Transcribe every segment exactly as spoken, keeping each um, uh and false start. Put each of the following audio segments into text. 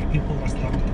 people are struggling.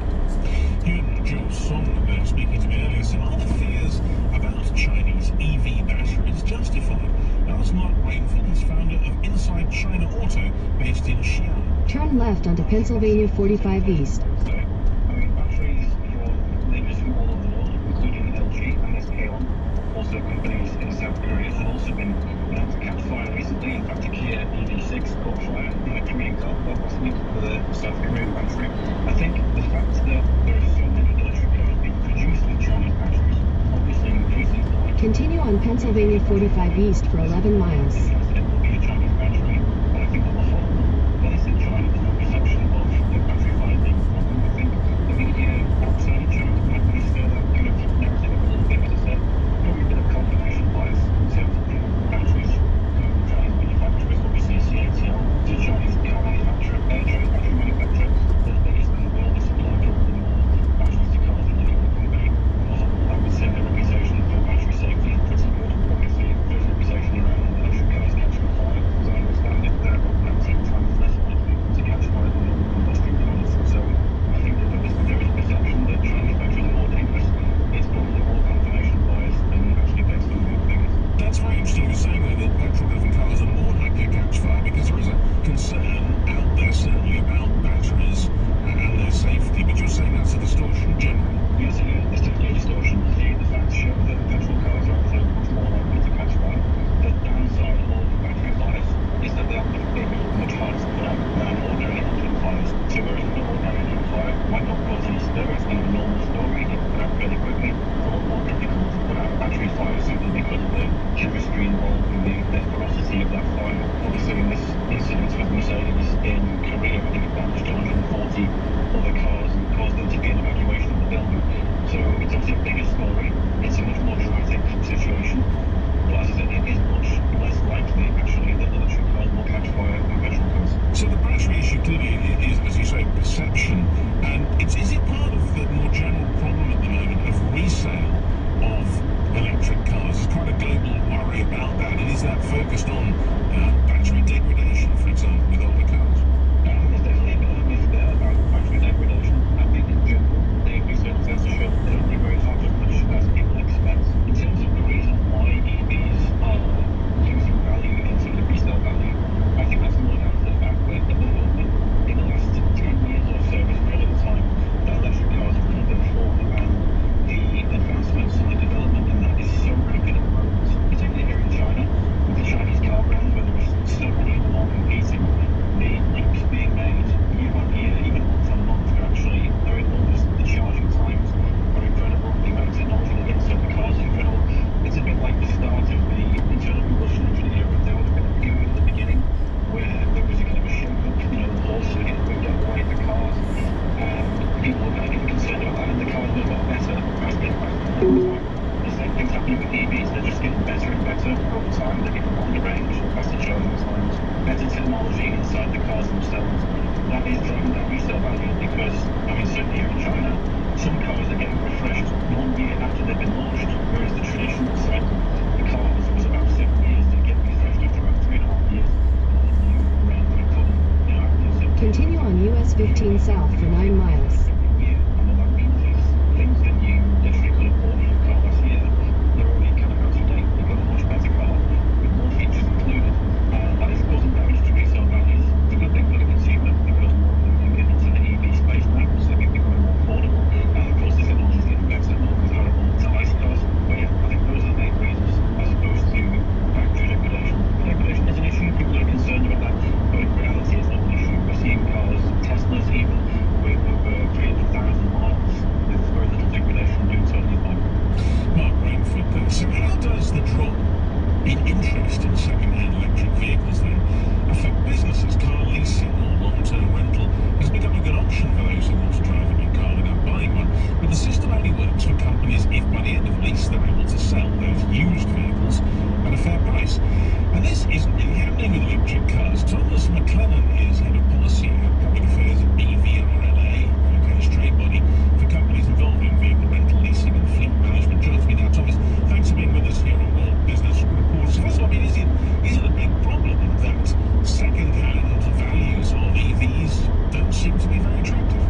You and Joe Song were speaking to me earlier. So are the fears about Chinese E V batteries justified? As Mark Rainford is founder of Inside China Auto, based in Xi'an. Turn left onto Pennsylvania forty-five East. So, I mean, batteries from leaders from all over the world, including L G and S K On, also companies in South Korea, have also been known to catch fire recently. In fact, a Kia E V six caught fire in a Korean car park last week with a South Korean battery. I think the fact that there are so many electric cars being produced with Chinese batteries obviously increases the likelihood. Continue on Pennsylvania forty-five East for eleven miles. It will be a Chinese battery, but I think on the whole, place in China, there's no perception of the battery fire being a problem. I think the media outside of China might be stir that kind of narrative a little bit, as I said. Probably a bit of confirmation bias in terms of the batteries coming from Chinese manufacturers. Obviously, C A T L is a Chinese car manufacturer, uh, Chinese battery manufacturer. They're the biggest in the world. They supply probably more batteries to cars than any other company. On the whole, I would say their reputation for battery safety is pretty good. Obviously, there's a reputation around electric cars catching fire. As I understand it, they're about ten times less likely to catch fire than normal combustion cars. So I think that there is, there is a perception that Chinese batteries are more dangerous. It's probably more confirmation bias than actually based on real figures. That's very interesting. You're saying though that petrol-driven cars are more likely to catch fire because there is a concern out there certainly about batteries and their safety, but you're saying that's a distortion generally. Yes, it is. It's definitely a distortion. The, the facts show that petrol cars are also much more likely to catch fire. The downside of battery fires is that they are much bigger, much harder to put out than ordinary engine fires. So whereas an ordinary engine fire might not cause any stir, it's kind of a normal story, it can put out fairly quickly. It's a lot more difficult to put out battery fire simply because of the chemistry involved in the, the ferocity of that fire. Obviously, in this incident with Mercedes in Korea, I think it damaged one hundred forty other cars and caused them to be an evacuation of the building. So it's obviously a bigger story. It's a much more dramatic situation. But as I said, it is much less likely, actually, that electric cars will catch fire than petrol cars. So the battery issue clearly is, as you say, perception. And it's, is it part of the more general problem at the moment of resale of electric cars? There's quite a global worry about that. And is that focused on uh, battery degradation, for example, with older cars? Um, there's definitely a bit of a myth there about battery degradation. I think in general, the research tends to show that they don't degrade half as much as people expect. In terms of the reason why E Vs are losing value in terms of resale value, I think that's more down to the fact that at the moment, in the last ten years or so, is really the time that electric cars have come to the fore, and the advancements and the development in that is so rapid at the moment, particularly here in China, with the Chinese car brands, where there is so many of them all competing. The leaps being made year on year, even month on month, are actually are enormous. The charging times are incredible. The amount of technology that gets inside the cars is incredible. It's a bit like the start of the internal combustion engine era. There was a bit of a period at the beginning where there was a kind of a shake-up, you know, the horses were getting moved out of the way of the cars, and people were kind of getting concerned about that, and the cars were a lot better as they passed over time. The same thing's happening with E Vs. They're just getting better and better over time. They're getting longer range, faster charging times, better technology inside the cars themselves. That is driving that resale value because, I mean, certainly here in China, some cars are getting refreshed one year after they've been launched, whereas the traditional cycle, the cars, was about seven years to get refreshed after about three and a half years. And then new brand would come, you know, after seven years. Continue on U S fifteen South for nine miles. Yeah, and what that means is things that you literally could have bought in your car last year, they're already kind of out of date. You've got a much better car with more features included, and that is causing damage to resale values. It's a good thing for the consumer because more of them can get into the E V space now, so they're becoming more affordable. And of course, the technology is getting better, more comparable to ICE cars. But yeah, I think those are the main reasons, as opposed to factory degradation. Degradation is an issue. People are concerned about that, but in reality, it's not an issue. We're seeing cars, Teslas even, with over three hundred thousand miles with very little degradation doing totally fine. Mark Rainford, so how does the drop in interest in second-hand electric vehicles then affect businesses? Car leasing or long-term rental has become a good option for those who want to drive a new car without buying one, but the system only works for companies if by the end of lease they're able to sell those used vehicles at a fair price. And this isn't really happening with electric cars. Thomas McLennan is head of policy at public affairs at B V R L A, U K's trade body for companies involved in vehicle rental, leasing and fleet management. Joins me now. Thomas, thanks for being with us here on World Business Report. So first of all, I mean, is it, is it a big problem that second-hand values of E Vs don't seem to be very attractive?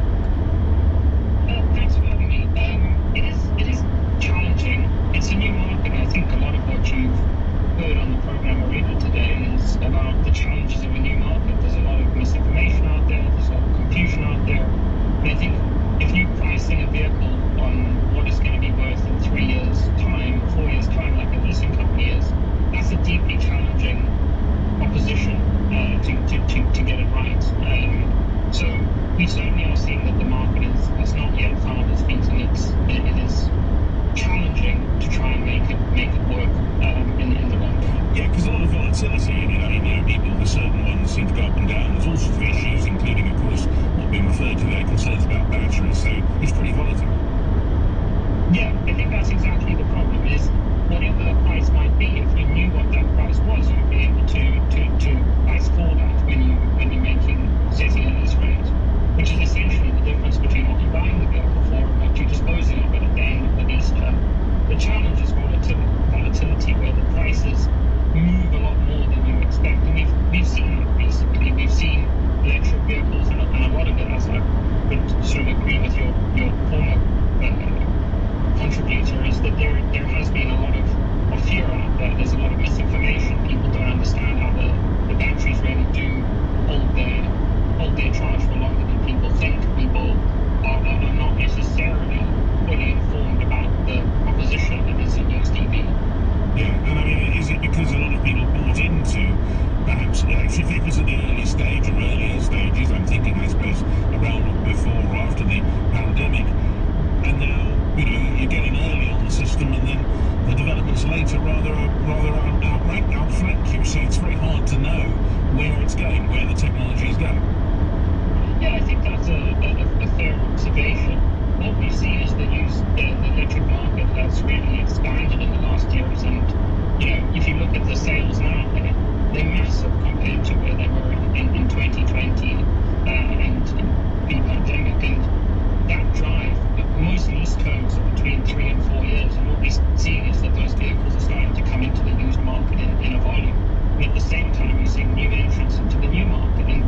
we certainly are seeing that the market is, is not yet found its feet, and it's, it, it is challenging to try and make it make it work um, in, in the long run. Yeah, because a lot of volatility in it. I mean, you know, people, the certain ones seem to go up and down. There's all sorts of issues, including, of course, what being referred to there, concerns about batteries. So it's pretty volatile. Yeah, I think that's exactly the problem. Is whatever the price might be, if you knew what that price was, you'd be able to to, to price for that when you when you're making setting a lease rate, which is essentially the difference between what you're buying the vehicle for and what you're disposing of it at the end of the lease term. The challenge is volatility, volatility where the prices move a lot more than you expect, and we've we've seen it recently. We've seen electric vehicles, and, and a lot of it, as I would sort of agree with your your former uh, contributor, is that there there has been a lot of, of fear out there. There's a lot of misinformation. People don't understand how the, the batteries really do hold their hold their charge for longer than people think. People are, are, are not necessarily fully informed about the proposition that is a used E V. Yeah, and I mean, is it because a lot of people bought into perhaps electric vehicles at the early stage or earlier stages? I'm thinking, I suppose, around before or after the pandemic, and now, you know, you're getting early on the system, and then the developments later rather rather out, outrank, outflank you. So it's very hard to know where it's going, where the technology is going. Yeah, I think that's a, a, a fair observation. What we see is the use the, the electric market has really expanded in the last years, and you know, if you look at the sales now, they're, they're massive compared to where they were in, in, in twenty twenty uh, and pre-pandemic, and that drive, most lease terms are between three and four years, and what we're seeing is that those vehicles are starting to come into the used market in, in a volume, and at the same time we're seeing new entrants into the new market, and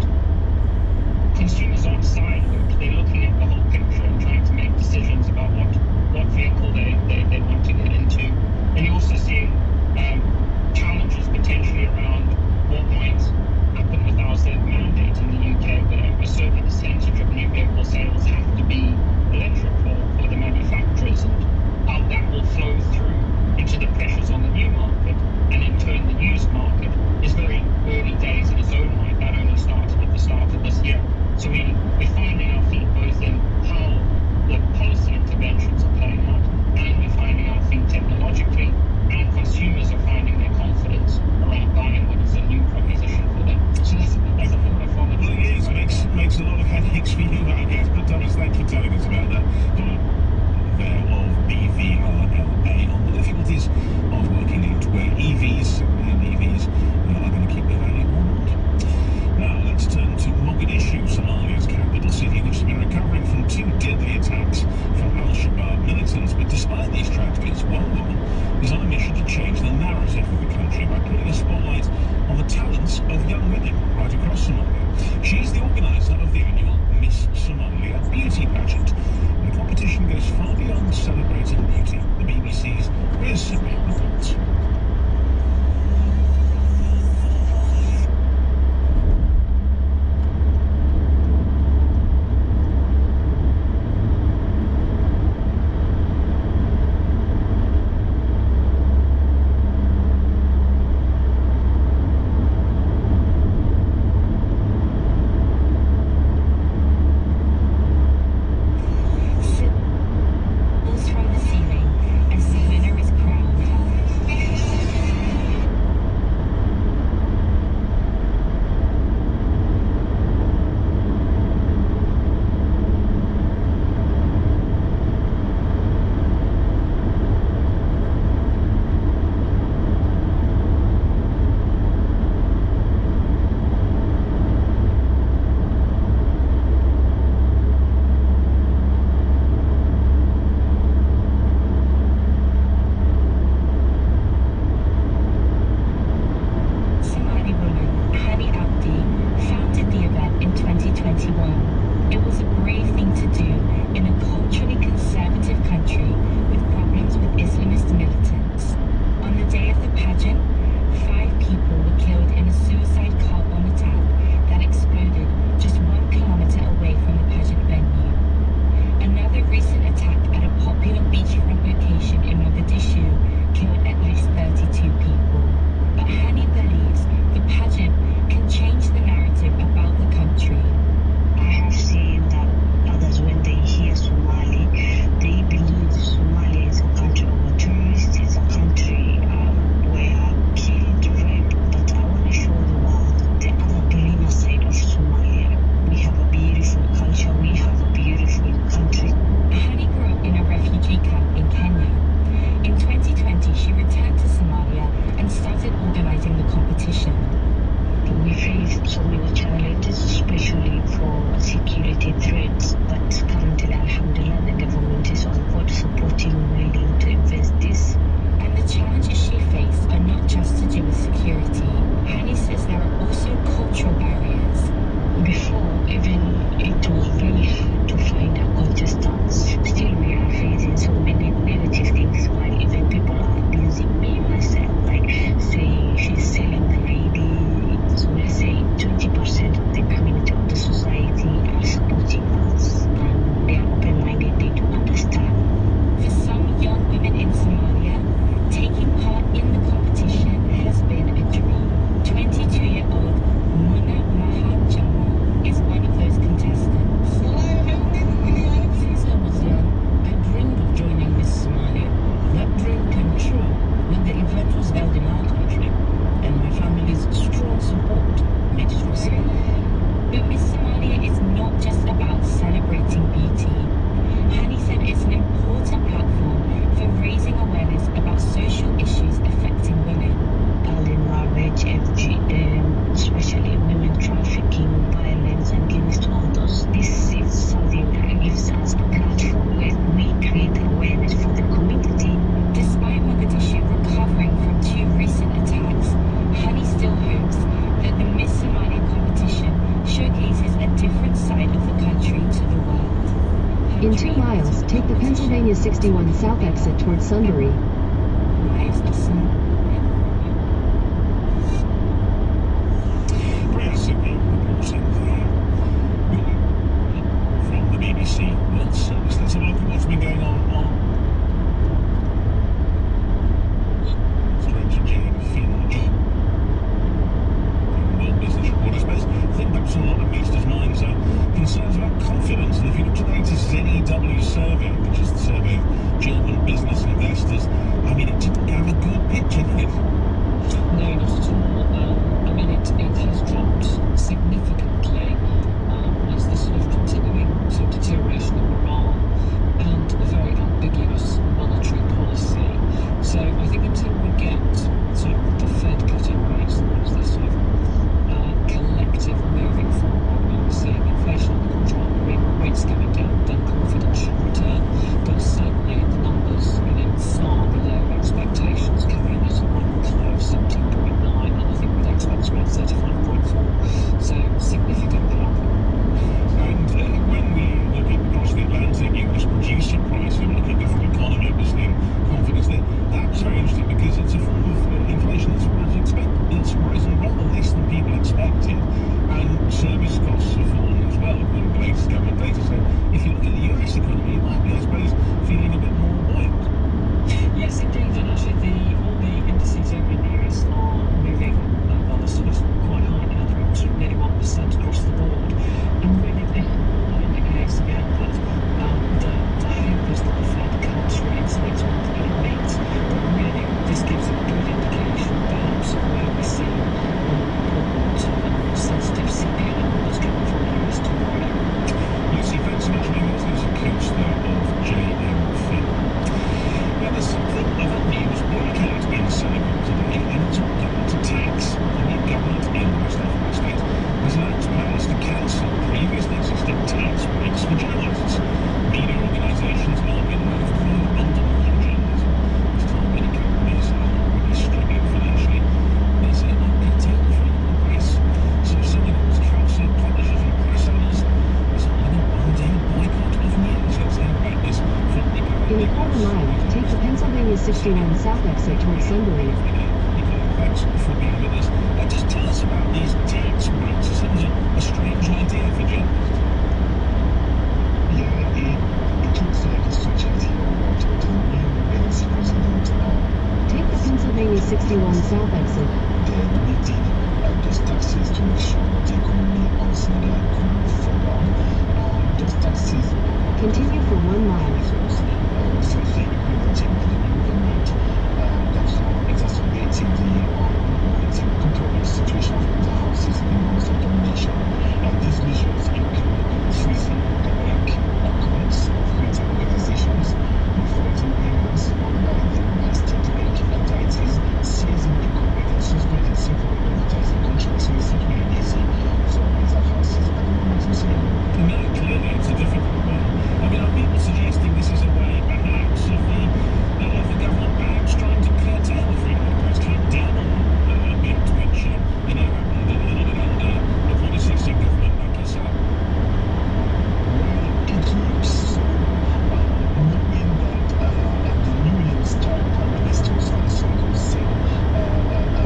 consumers aren't sidelooked. They're looking at the whole picture and trying to make decisions about what, what vehicle they, they, they want to get into. And you're also seeing um, challenges potentially around what might happen with our Z mandate in the U K, where a certain percentage of new vehicle sales have to be electric for, for the manufacturers, and how that will flow through into the pressures on the new market, and in turn the used market is very early days in its own right. That only started at the start of this year. So we, we're finding our feet both in how the policy interventions are playing out, and we're finding our feet technologically, and consumers are finding their confidence around buying what is a new proposition for them. So there's, there's a whole lot of volatility. Well, it is. It makes, makes a lot of headaches for you, I guess. But Thomas, thank you for telling us about that. There of B V R L A on the difficulties of working out where E Vs and E Vs are going to keep their value or not. Now, let's turn to Mogadishu, Somalia's capital city, which has been recovering from two deadly attacks from Al-Shabaab militants. But despite these tragedies, one woman is on a mission to change the narrative of the country by putting a spotlight on the talents of young women right across Somalia. She's the organizer of the annual Miss Somalia beauty pageant. The competition goes far beyond celebrating beauty. The B B C's Reitz Boulevard reports. In two miles, take the Pennsylvania sixty-one South exit towards Sunbury. From the B B C World Service, let's have a look at what's been going on on straight to Jane Finch. World Business Report, I suppose. I think perhaps a lot of investors' minds are concerns about confidence. And if you look at the latest Z E W survey, which is the survey of German business investors, I mean, it didn't have a good picture, did it? No, not at all. Um, I mean, it, it has dropped significantly um, as the sort of continuing sort of deterioration of morale and a very ambiguous monetary policy. So I think until we get sort of the Fed cutting rates, and there's this sort of uh, collective moving forward, where we're seeing inflation under control, rates going down, then confidence should return. But certainly the numbers, you know, far below expectations, coming in at a record high of seventeen point nine, and I think we'd expect around thirty-five point four. So significant drop. And uh, when we look at across the Atlantic, U S producer price, we look at different economy, obviously, and confidence there. That's very interesting because it's a form of uh, inflation that's as expected. It's risen rather less than people expected, and service costs have fallen as well, according to the latest government data. So if you look at the U S economy, you might be, I suppose, feeling a bit more buoyant. Yes, indeed, and actually the all the indices over in the U S are moving uh, well, they're sort of quite high now. They're up to nearly one percent across the board, and really this all indicates again that um, the, the hope is that the Fed cuts rates next month at a rate, but really this gives a good indication perhaps of where we see um, more sensitive C P I numbers coming from the U S tomorrow. Lucy, thanks so much for being with us. There's a coach there of J M Fin. Now, there's something other news breaking out in Senegal today, and it's all down to tax. The new government in West African state has announced plans to cancel previously existing tax breaks for journalists. Media organisations are being moved to undermine journalism. This time, many companies are already struggling financially. There's a no detail of freedom of the press. So Senegal's Council of Publishers and Press Owners is on a one-day boycott of news. Let's hear about this from Nico. In a quarter mile, take the Pennsylvania sixty-one South exit towards Sunbury. Thanks for being with us. Uh, just tell us about these tax breaks. It sounds a, a strange idea for journalists. Yeah, it, it looks like a strange idea, but the new U S president uh, Take the Pennsylvania sixty-one South exit. they're limiting uh, those taxes to make sure that the economy of Senegal can move forward. Uh, those taxes Continue for one mile. uh, slightly implemented by the new government uh, that are exacerbating the uh, the control situation of the houses in most of the nation. And these measures include freezing the bank accounts of retail organizations, refunding payments by the state-like entities, seizing the copyright and suspending several advertising contracts. So it's not really easy for retail houses at the moment in Senegal. No, clearly it's a difficult one. I mean, are people suggesting this is a way, perhaps, of the, uh, of the government perhaps trying to curtail the freedom of the press, clamp down on uh, a bit, which, uh, you know, happened a little bit under the predecessor government back yourself? Well, it looks so, uh, knowing that uh, the newly installed Prime Minister Sunbury said uh, uh, uh, uh,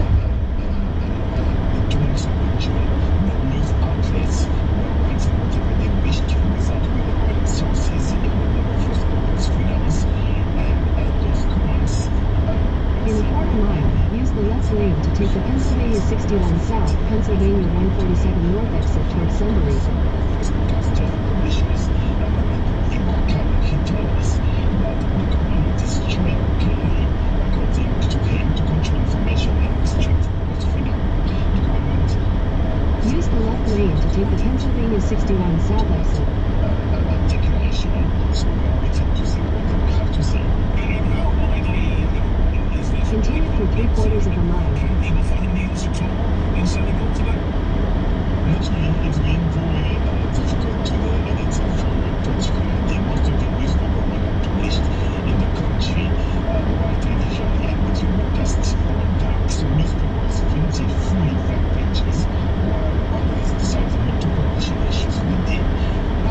uh, doing some enjoy the news outlets were writing whatever they wished to without reliable sources in the name of response freedoms, and uh, those comments uh, In a quarter mile, use the left lane to take the Pennsylvania sixty-one South, Pennsylvania one forty-seven North exit towards Sunbury. broadcaster publishers and in Account, he told us that the government is trying clearly, according to him, to control information and restrict press freedom. The government uh, Use the left lane to take the Pennsylvania sixty-one South exit. uh, uh, uh, taken action, so we are waiting to see what they will have to say. And how widely uh, is this? Continue for three quarters of a mile. Can people find news at all in Senegal today? Actually, it's been very uh, difficult today, and it's a very particularly most of the news number one are published in the country uh, by television and radio broadcasts on dark. So newspapers printed fully back pages, while others decided not to publish any issues on the day.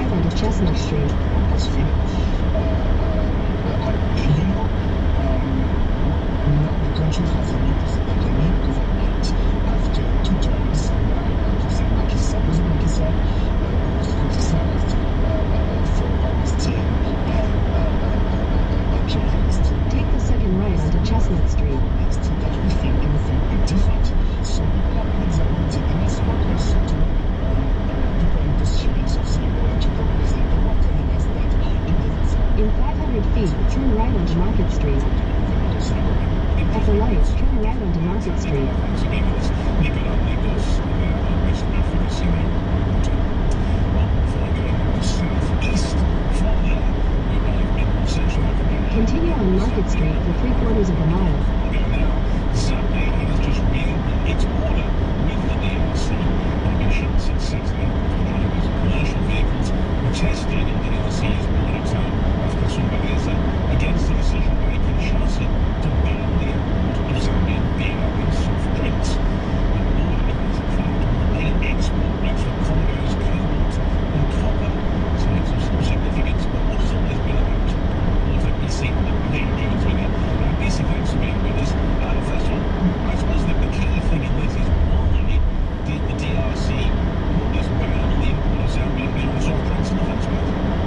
right onto Chestnut Street. Campus freedom. Uh, uh, uh, you know, um, now the country has a new president, a new government after two terms by uh, President Macky Sall. President Macky Sall uh, was criticized uh, uh, for arresting and uh, uh, uh, uh, journalists. Take the second right onto Chestnut Street. It's to that we think anything bit different. Some people are exaggerating, and that's what we're sort of um, uh, people in this series of saying, well, to progress, they were telling us that it doesn't sound In five hundred feet, turn right onto Market Street. At the light, turn right onto Market Street. Continue on Market Street for three quarters of a mile. Sunbury has just reopened its border with the D R C. They've been shut since Saturday. Drivers of commercial vehicles protested in the D R C's border town of Sunbury against the decision by Kinshasa to ban the import of Zambian beer and soft drinks. The border is, in fact, one of the main export routes for Congo's cobalt and copper, so it's of some significance. But what has all this been about? Well, B C, Hey, Jones with you. Uh, B C, thanks for being with us. Uh, first of all, I suppose that the key thing in this is why did the D R C put this ban on the import of Zambian beer and soft drinks in the first place?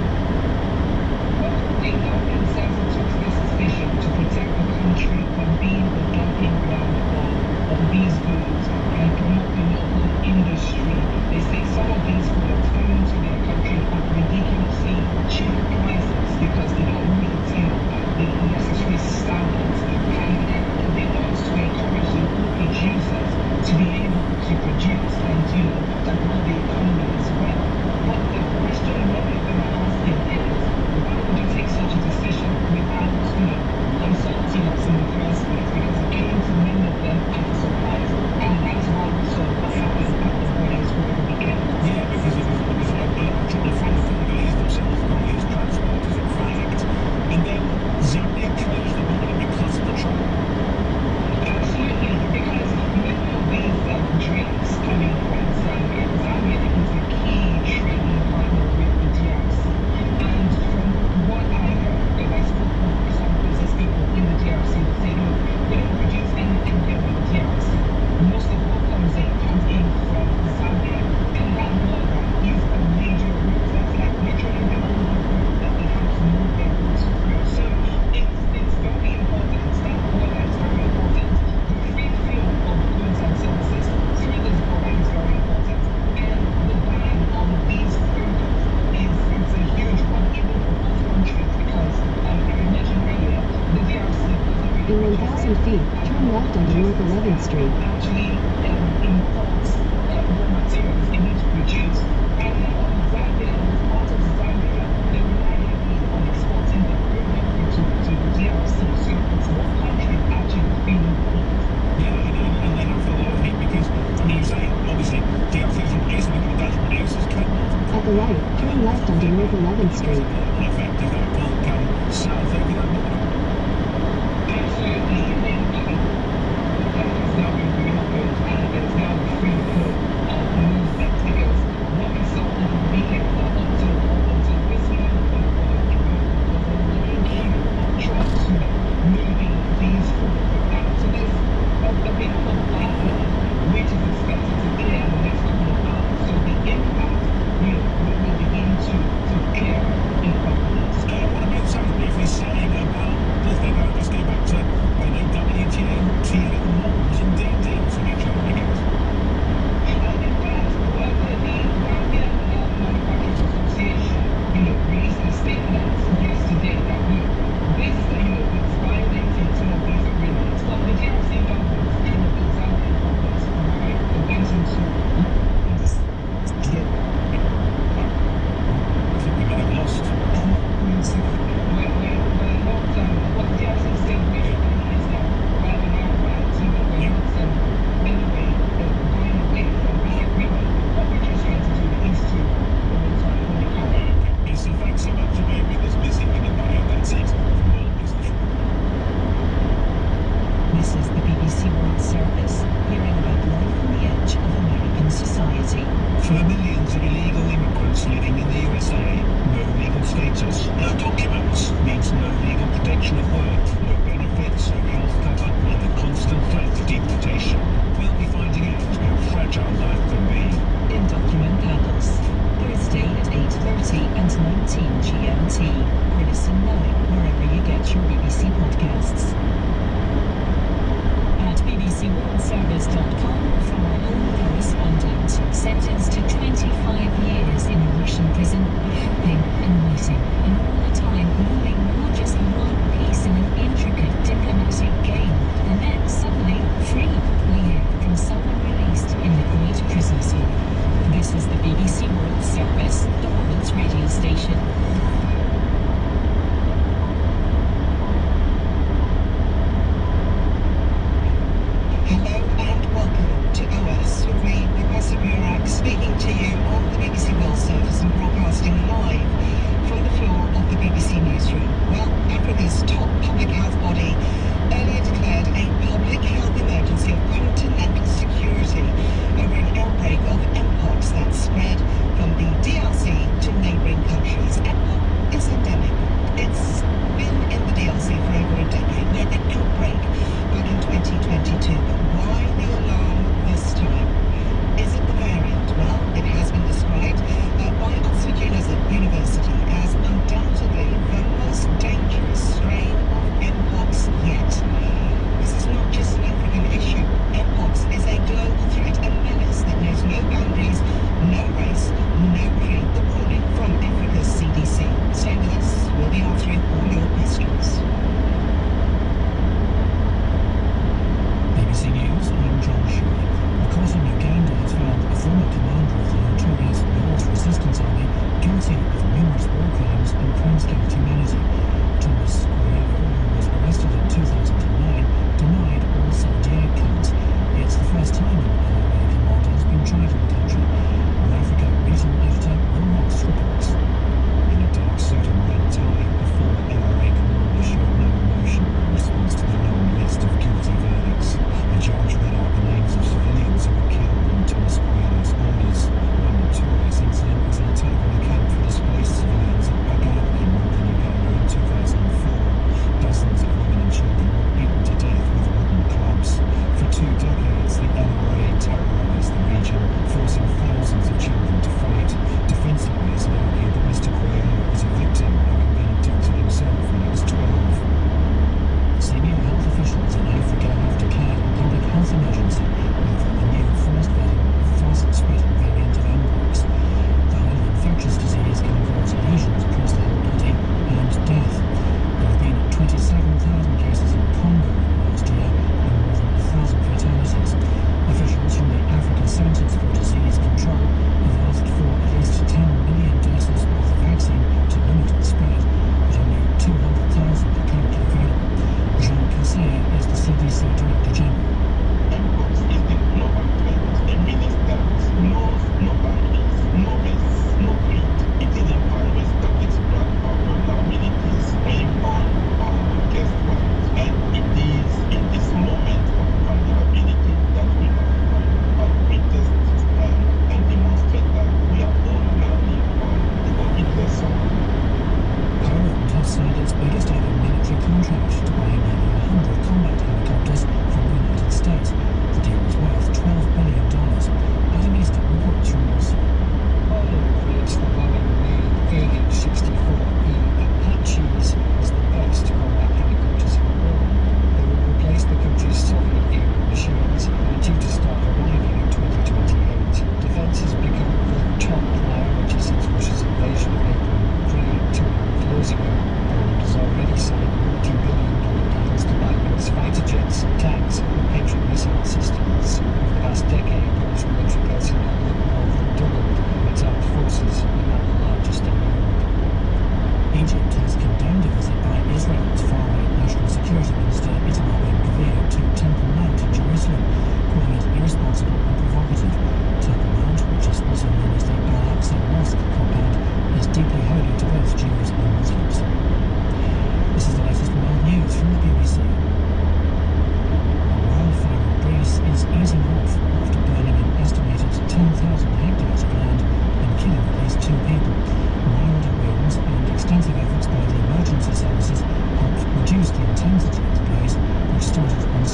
Well, the government says it took this decision to protect the country from being the dumping ground of, of these goods and promote the local industry. They say some of these goods come into their country at ridiculously cheap prices because they don't meet the necessary standards, and they also encourage the producers to be able to produce and you know to grow the economy as well. But the question many of them are asking is, why would you take such a decision without you know consulting us in the first place? Because it came to many of them as a surprise, and that's why we saw what happened at the borders over the weekend. Yeah, because it was, it was like uh, trying to find the Congolese themselves, Congolese transporters, in fact. And then Zambia closed the border because of the trouble. Absolutely, because many of these um, drinks coming from Zambia, Zambia is a key trading partner with the D R C. And from what I heard, because I spoke with some business people in the D R C, they say, look, we don't produce anything here with the D R C. Most of what comes in comes in from Zambia. And that border is a major route. That's like literally the only route that they have to move their goods through. So it's, it's very important. That border is very important. The free flow of goods and services through this border is very important. And the ban on these foods is it's a huge one, even for both countries, because um, I mentioned earlier, the D R C doesn't In really one thousand feet, turn left onto North eleventh Street. actually um, imports uh, raw materials they need to produce. And now Zambia, as part of Zambia, they rely heavily on exporting their product to, to the D R C. So it's one country actually feeling it. Yeah, and, and, and they have a lot of heat because, I mean, you say, obviously, D R C doesn't produce anything, but does produce is cobalt. At the light, turn left onto North eleventh Street. In effect, if that can't come south over that border. Absolutely, even um, that has now been reopened and there's now a free flow of movement because what we saw over the weekend uh, until up until this morning uh, uh, was a long queue of trucks you know, moving these food out. So there's a, a bit of a backlog which is expected to clear in the next couple of hours. So the impact you know, will, will begin to, to clear in a couple of days. Uh, what about something briefly saying about the thing, uh, let's go back to, I know, W T O, T O, norms and deal deals with each other, I guess. And in fact, well, the Zambian uh, Manufacturers Association, you know, released a statement yesterday that look, this, uh, you know, it's violating some of these agreements. Well, the D R C government and the Zambian government, right, went into together. I think we may have lost. We're, we're, we're not, um, what the D R C is saying basically is that while we are right, you know, we're not um, anyway uh, going away from the agreement. What we're just trying to do is to uh, only cover. Okay, so thanks so much for being with us, Missy. Goodbye. That's it from World Business. This is the B B B C World Service, hearing about life on the edge of American society. For millions of illegal immigrants living in the U S A, no legal status, no documents, means no legal protection at work, no benefits, no health cover, and the constant threat of deportation. We'll be finding out how fragile life can be. In Document Panels, Thursday at eight thirty and nineteen G M T. Or listen now wherever you get your B B C podcasts. At b b c world service dot com, from our own correspondent, sentenced to twenty-five years in a Russian prison, hoping and waiting, and all the time knowing you're just one piece in an intricate diplomatic game, and then suddenly free. We hear from someone released in the Great Prison Zone. This is the B B C World Service, the world's radio station. Hello and welcome to O S with me, Professor Burak, speaking to you on the B B C World Service and broadcasting live from the floor of the B B C Newsroom. Well, Africa's top public health body earlier declared a public health emergency of continental security over an outbreak of mpox that spread from the D R C to neighbouring countries. Mpox is endemic. It's been in the D R C for over a decade. We had the outbreak back in twenty twenty-two. But why the alarm this time? Is it the variant? Well, it has been described uh, by Oxford University as undoubtedly the most dangerous strain of mpox yet.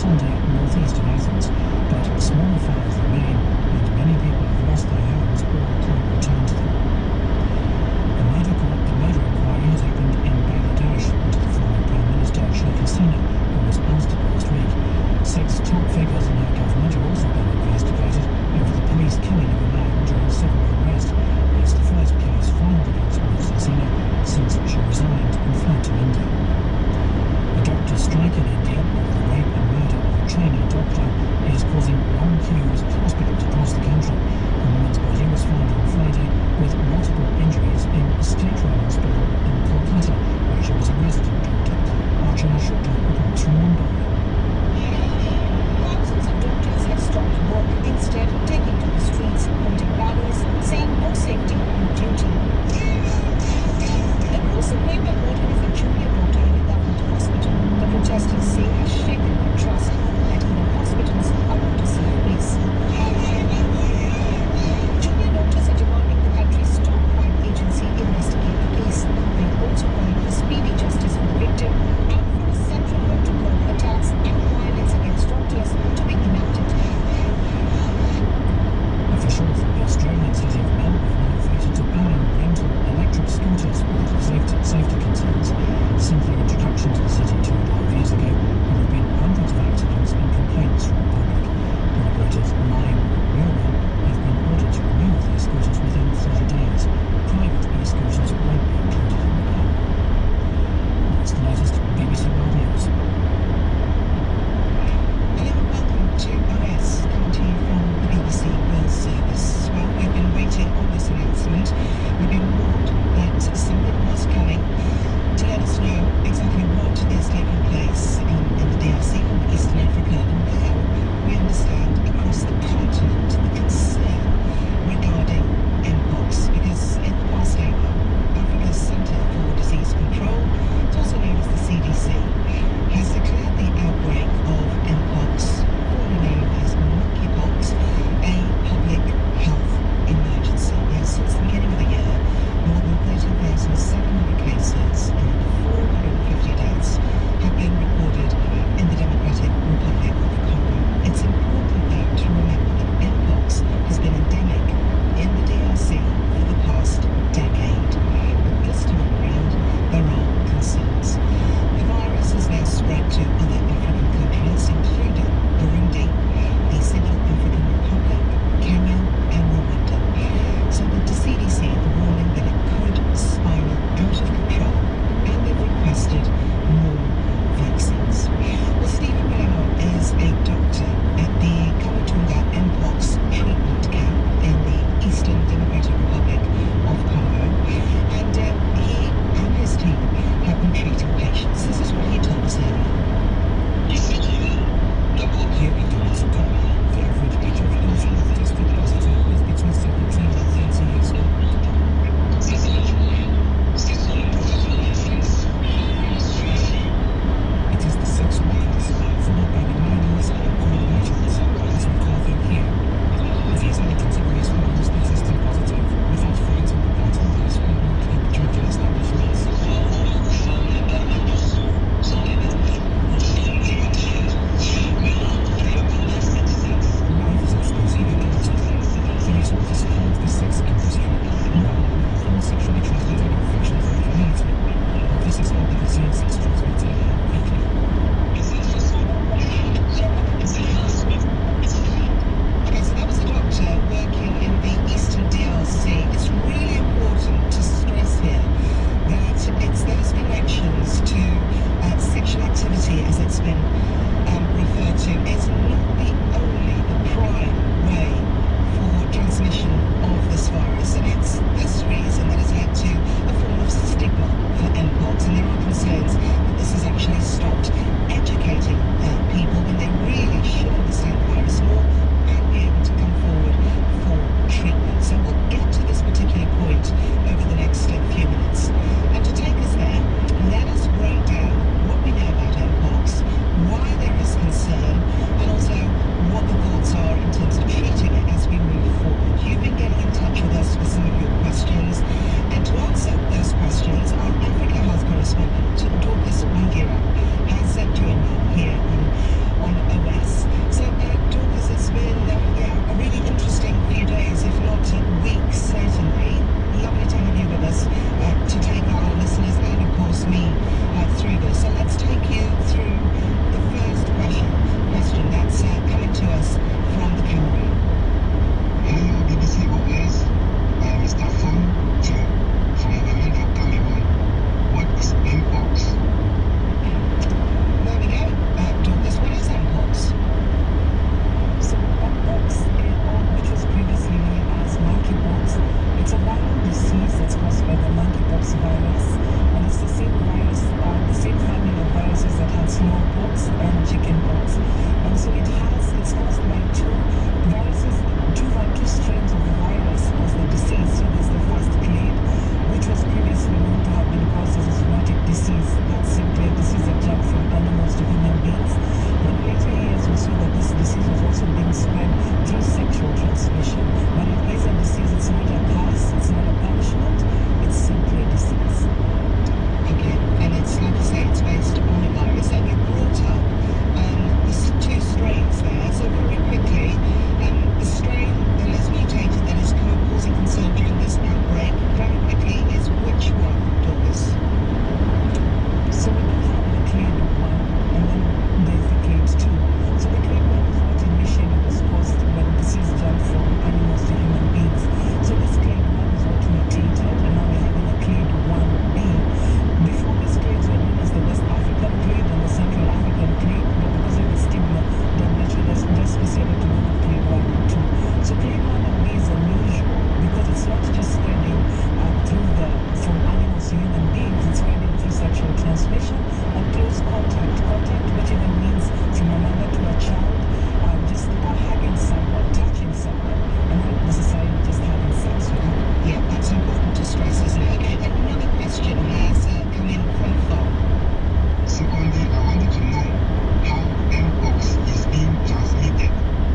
Sunday northeast of Athens, but smaller fires remain and many people have lost their homes or can't return to them. A murder, a murder inquiry has opened in Bangladesh into the former Prime Minister Sheikh Hasina, who was ousted last week. Six top figures in her government are also being investigated over the police killing of a man during several arrests. It's the first case filed against Missus Hasina since she resigned and fled to India. A doctor strike in India over the rape and murder of a trainee doctor is causing long queues at hospitals across the country. A woman's body was found on Friday with multiple injuries in a state-run hospital in Kolkata, where she was a resident doctor. Archer Shukla reports from Mumbai. Thousands of doctors have stopped work, instead taking to the streets, holding rallies, saying no safety, no duty. The gruesome rape and murder of a junior doctor in a government hospital, the protesters say, has shaken their trust that even hospitals are not a safe place. Junior doctors are demanding the country's top crime agency investigate the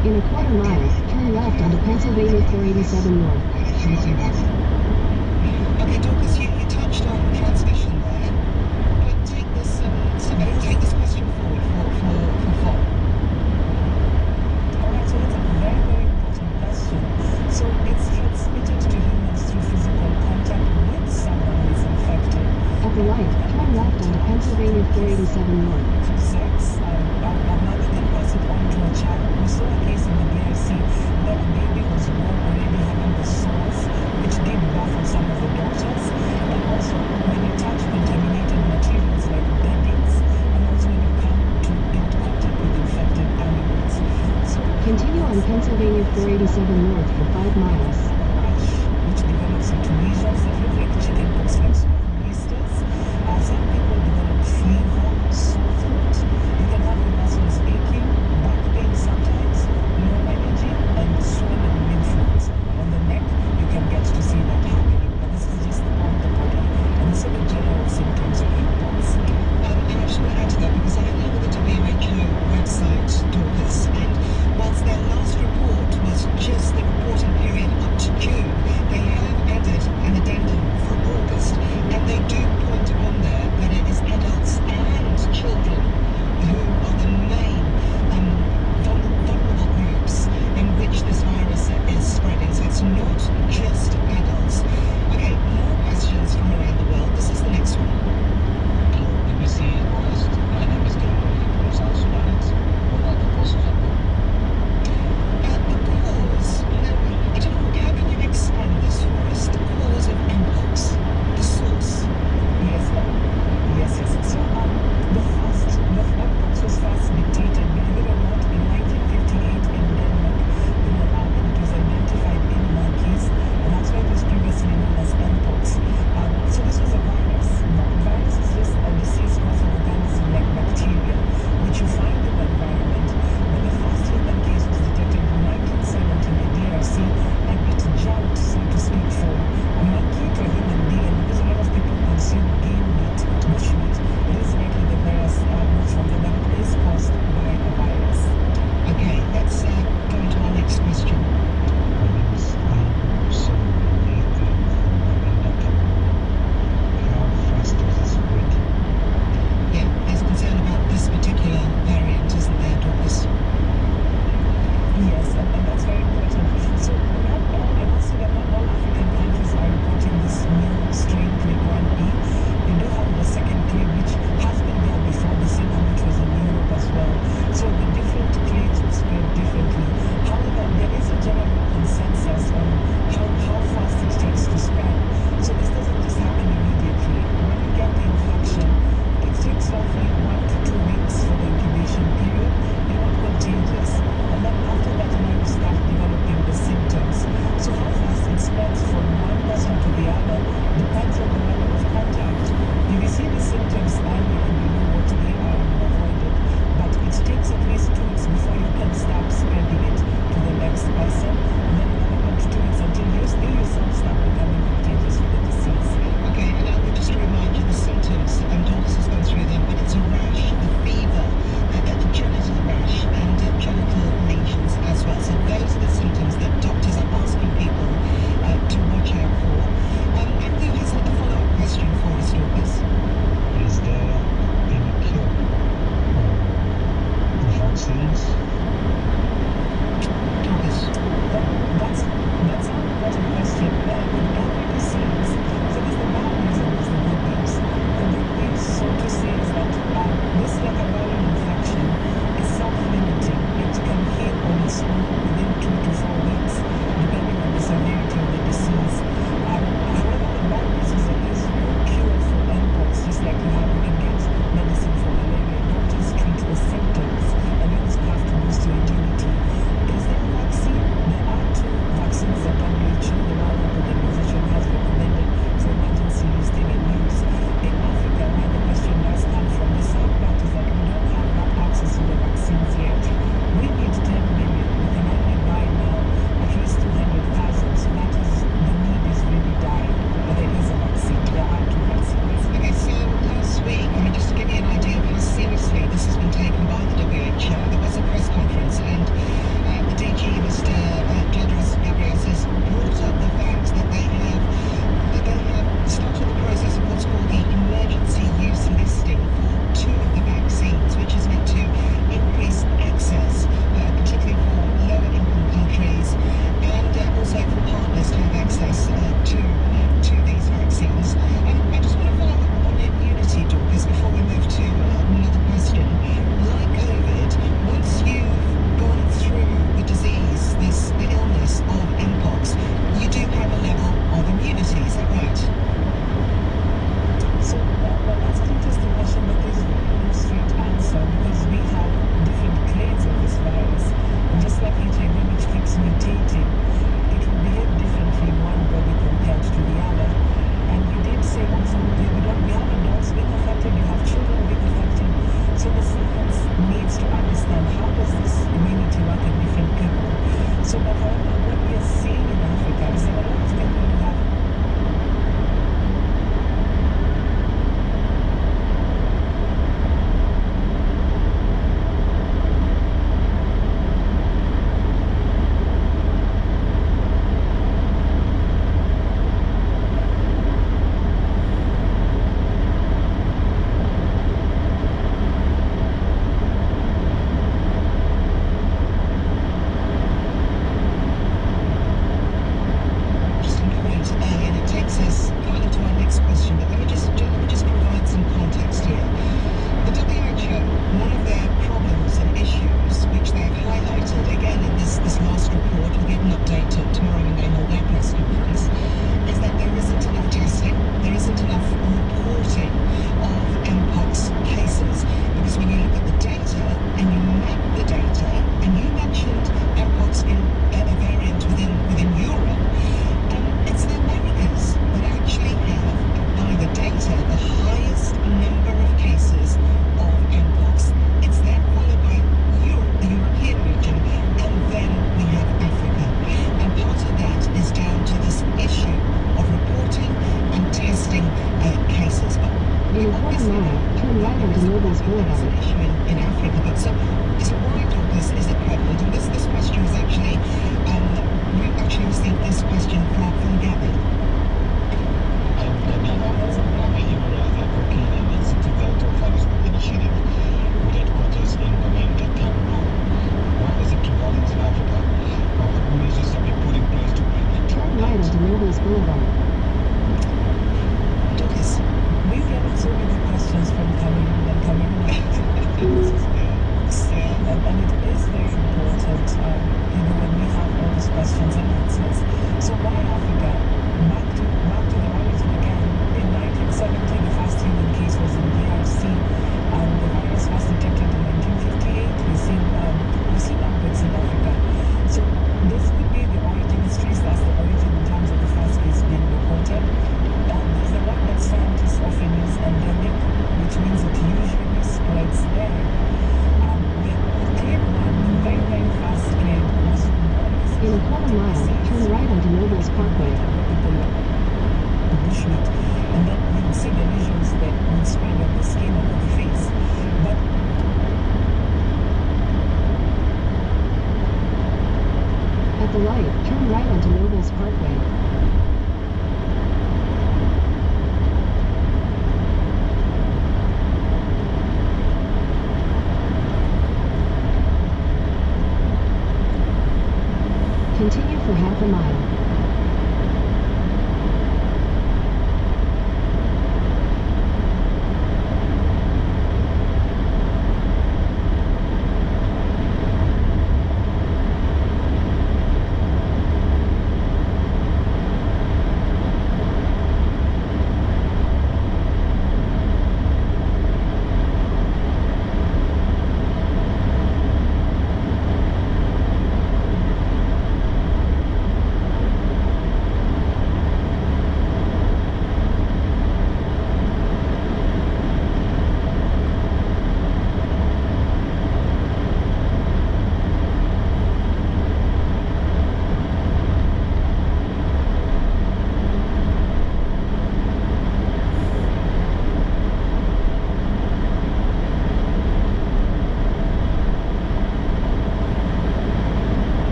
In a quarter mile, turn left onto Pennsylvania four eighty-seven North. Thank you. Okay, Dorcas, you, you touched on transmission there, but take this, um, somebody take this question forward for, for, for Paul. Alright, so that's a very, very important question. So it's transmitted to humans through physical contact with someone who is infected. At the light, turn left onto Pennsylvania four eighty-seven North. Through sex, um, a a mother can pass it on to a child. We saw a case in the B I C where a baby was born already having the sores, which did baffle some of the doctors. And also, when you touch contaminated materials like beddings, and also when you come to in contact with infected animals. So, Continue on Pennsylvania four eighty-seven North for five miles. rash, which develops into lesions that look like chickenpox, like small blisters. Uh, some people develop fever, sore throat. You can have your muscles aching, back pain sometimes, low energy, and swollen lymph nodes. On the neck, you can get to see that happening, but this is just on the body. And these are the general symptoms of mpox. Um, and I just want to add to that because I know the W H O website, Dorcas, and whilst their last report was just the reporting period up to June, they have added an addendum Boulevard. Dorcas. We're getting so many questions from Cameroon and Cameroon. Yeah. And, and it is very important, um, you know, when we have all these questions and answers. So why Africa? Back to back to the origin again. In nineteen seventy, the first human case was in D R C, and the virus was detected in nineteen fifty-eight. We see um, we see outbreaks in Africa. So this could be the origin histories. That's the origin in terms of the first case being reported. Um, there's the one that scientists often use, endemic, which means it usually spreads there. Um, the clade one, the very very fast clade was In a quarter mile, turn right onto Knoebels Parkway. the bushmeat, and then you would see the lesions that would spread on the skin and on the face. But At the light, turn right onto Knoebels Parkway. Continue for half a mile.